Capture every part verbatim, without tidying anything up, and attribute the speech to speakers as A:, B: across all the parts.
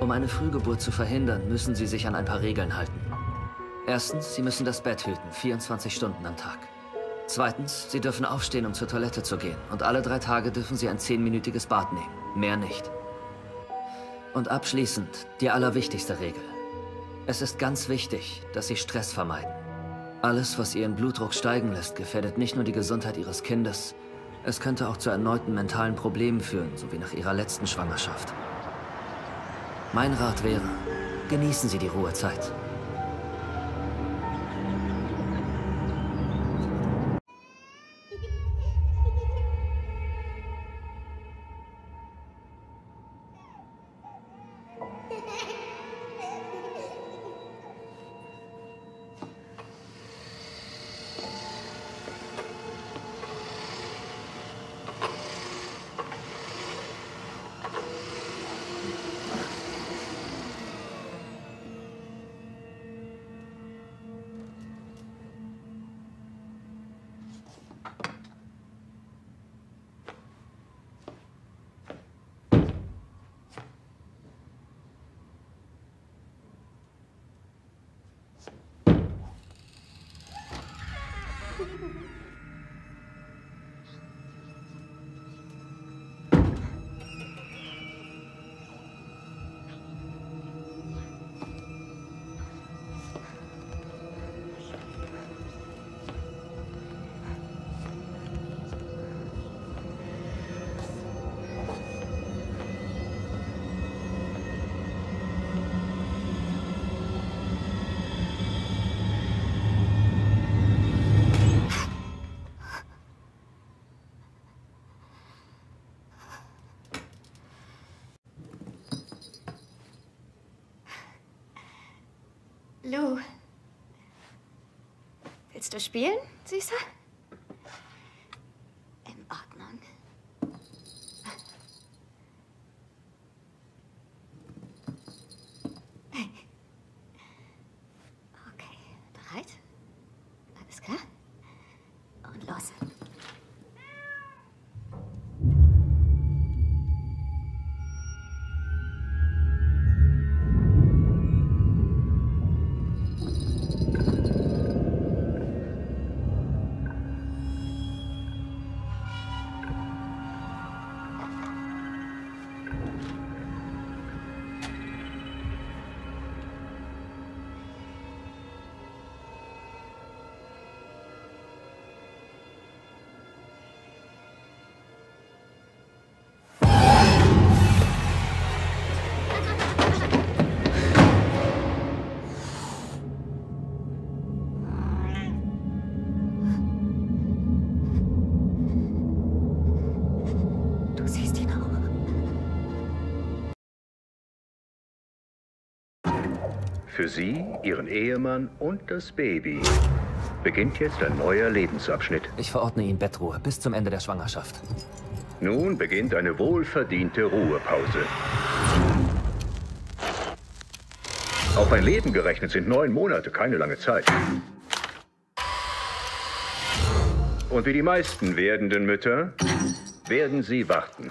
A: Um eine Frühgeburt zu verhindern, müssen Sie sich an ein paar Regeln halten. Erstens, Sie müssen das Bett hüten, vierundzwanzig Stunden am Tag. Zweitens, Sie dürfen aufstehen, um zur Toilette zu gehen. Und alle drei Tage dürfen Sie ein zehnminütiges Bad nehmen. Mehr nicht. Und abschließend, die allerwichtigste Regel. Es ist ganz wichtig, dass Sie Stress vermeiden. Alles, was Ihren Blutdruck steigen lässt, gefährdet nicht nur die Gesundheit Ihres Kindes. Es könnte auch zu erneuten mentalen Problemen führen, so wie nach Ihrer letzten Schwangerschaft. Mein Rat wäre, genießen Sie die Ruhezeit.
B: Lou, willst du spielen, Süßer? In Ordnung. Okay, bereit? Alles klar? Und los.
C: Für Sie, Ihren Ehemann und das Baby beginnt jetzt ein neuer Lebensabschnitt.
A: Ich verordne Ihnen Bettruhe bis zum Ende der Schwangerschaft.
C: Nun beginnt eine wohlverdiente Ruhepause. Auf ein Leben gerechnet sind neun Monate keine lange Zeit. Und wie die meisten werdenden Mütter werden Sie warten.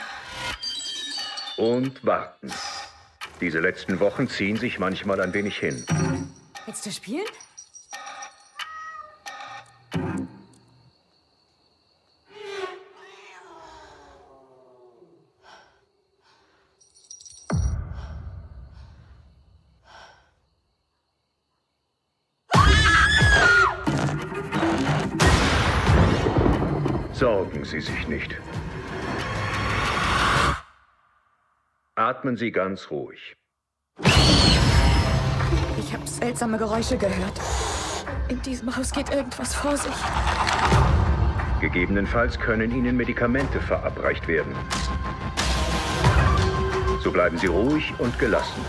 C: Und warten. Diese letzten Wochen ziehen sich manchmal ein wenig hin.
B: Willst du spielen?
C: Sorgen Sie sich nicht. Atmen Sie ganz ruhig.
B: Ich habe seltsame Geräusche gehört. In diesem Haus geht irgendwas vor sich.
C: Gegebenenfalls können Ihnen Medikamente verabreicht werden. So bleiben Sie ruhig und gelassen.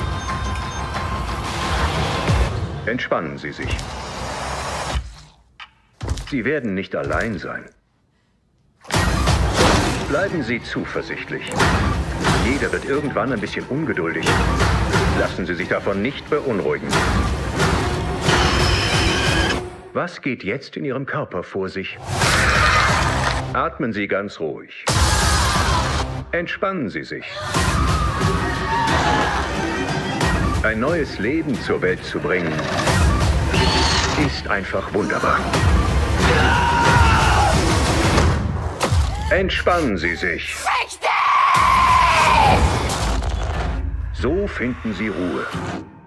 C: Entspannen Sie sich. Sie werden nicht allein sein. Bleiben Sie zuversichtlich. Jeder wird irgendwann ein bisschen ungeduldig. Lassen Sie sich davon nicht beunruhigen. Was geht jetzt in Ihrem Körper vor sich? Atmen Sie ganz ruhig. Entspannen Sie sich. Ein neues Leben zur Welt zu bringen, ist einfach wunderbar. Entspannen Sie sich. So finden Sie Ruhe.